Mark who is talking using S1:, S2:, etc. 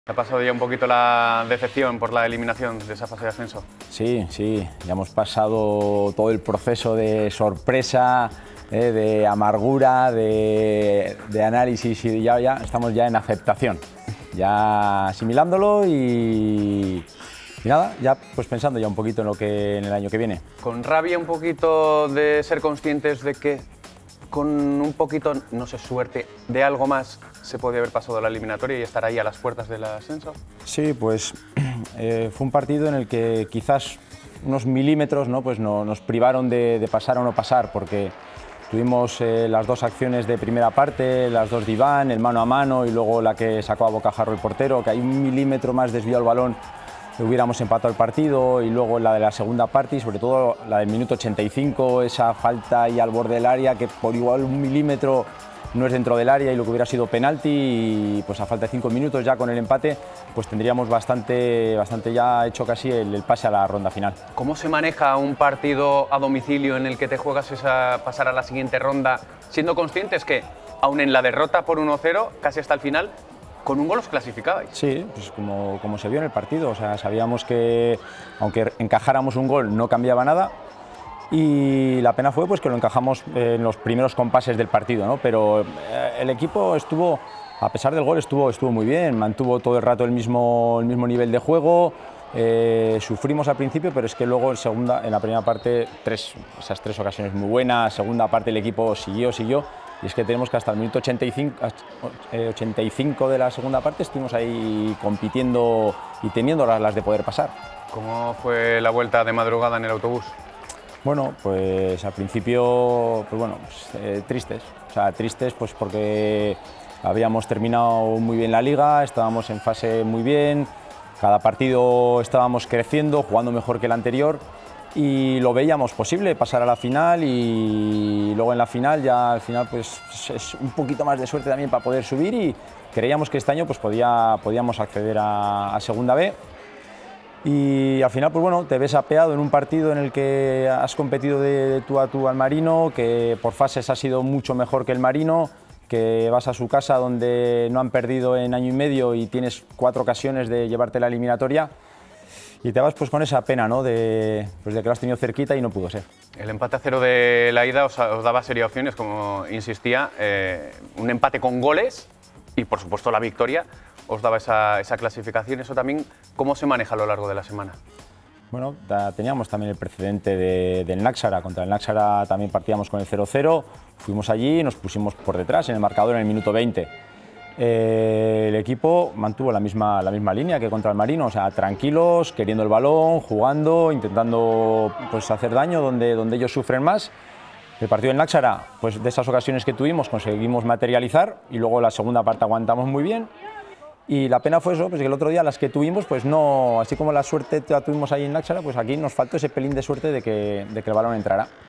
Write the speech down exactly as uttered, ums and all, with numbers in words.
S1: ¿Te ha pasado ya un poquito la decepción por la eliminación de esa fase de ascenso?
S2: Sí, sí, ya hemos pasado todo el proceso de sorpresa, eh, de amargura, de, de análisis y ya, ya estamos ya en aceptación, ya asimilándolo y, y nada, ya pues pensando ya un poquito en lo que en el año que viene.
S1: Con rabia un poquito de ser conscientes de que con un poquito, no sé, suerte de algo más se podía haber pasado la eliminatoria y estar ahí a las puertas del ascenso.
S2: Sí, pues eh, fue un partido en el que quizás unos milímetros, ¿no? Pues no, nos privaron de, de pasar o no pasar, porque tuvimos eh, las dos acciones de primera parte, las dos de Iván, el mano a mano y luego la que sacó a bocajarro el portero, que hay un milímetro más desvió el balón, hubiéramos empatado el partido, y luego la de la segunda parte y sobre todo la del minuto ochenta y cinco, esa falta ahí al borde del área que por igual un milímetro no es dentro del área y lo que hubiera sido penalti, y pues a falta de cinco minutos ya con el empate pues tendríamos bastante, bastante ya hecho casi el, el pase a la ronda final.
S1: ¿Cómo se maneja un partido a domicilio en el que te juegas esa pasar a la siguiente ronda siendo conscientes que aún en la derrota por uno cero casi hasta el final con un gol os clasificabais?
S2: Sí, pues como, como se vio en el partido, o sea, sabíamos que aunque encajáramos un gol no cambiaba nada, y la pena fue pues que lo encajamos en los primeros compases del partido, ¿no? Pero el equipo estuvo, a pesar del gol, estuvo, estuvo muy bien, mantuvo todo el rato el mismo, el mismo nivel de juego. Eh, sufrimos al principio, pero es que luego en, segunda, en la primera parte, tres, esas tres ocasiones muy buenas, segunda parte el equipo siguió, siguió, y es que tenemos que hasta el minuto ochenta y cinco, ochenta y cinco de la segunda parte estuvimos ahí compitiendo y teniendo las, las de poder pasar.
S1: ¿Cómo fue la vuelta de madrugada en el autobús?
S2: Bueno, pues al principio, pues bueno, pues, eh, tristes, o sea, tristes pues porque habíamos terminado muy bien la liga, estábamos en fase muy bien, cada partido estábamos creciendo, jugando mejor que el anterior y lo veíamos posible, pasar a la final, y luego en la final ya al final pues es un poquito más de suerte también para poder subir, y creíamos que este año pues podía, podíamos acceder a, a Segunda B. Y al final, pues bueno, te ves apeado en un partido en el que has competido de, de tú a tú al Marino, que por fases ha sido mucho mejor que el Marino, que vas a su casa donde no han perdido en año y medio y tienes cuatro ocasiones de llevarte la eliminatoria, y te vas pues con esa pena, ¿no? De, pues de que lo has tenido cerquita y no pudo ser.
S1: El empate a cero de la ida os, os daba serias opciones, como insistía, eh, un empate con goles y por supuesto la victoria os daba esa, esa clasificación. Eso también, ¿cómo se maneja a lo largo de la semana?
S2: Bueno, da, teníamos también el precedente de, del Náxara. Contra el Náxara también partíamos con el cero cero, fuimos allí y nos pusimos por detrás en el marcador en el minuto veinte. Eh, el equipo mantuvo la misma, la misma línea que contra el Marino, o sea, tranquilos, queriendo el balón, jugando, intentando pues, hacer daño donde, donde ellos sufren más. El partido del Náxara, pues de esas ocasiones que tuvimos conseguimos materializar, y luego la segunda parte aguantamos muy bien. Y la pena fue eso, pues que el otro día las que tuvimos, pues no, así como la suerte la tuvimos ahí en Náxara, pues aquí nos faltó ese pelín de suerte de que, de que el balón entrara.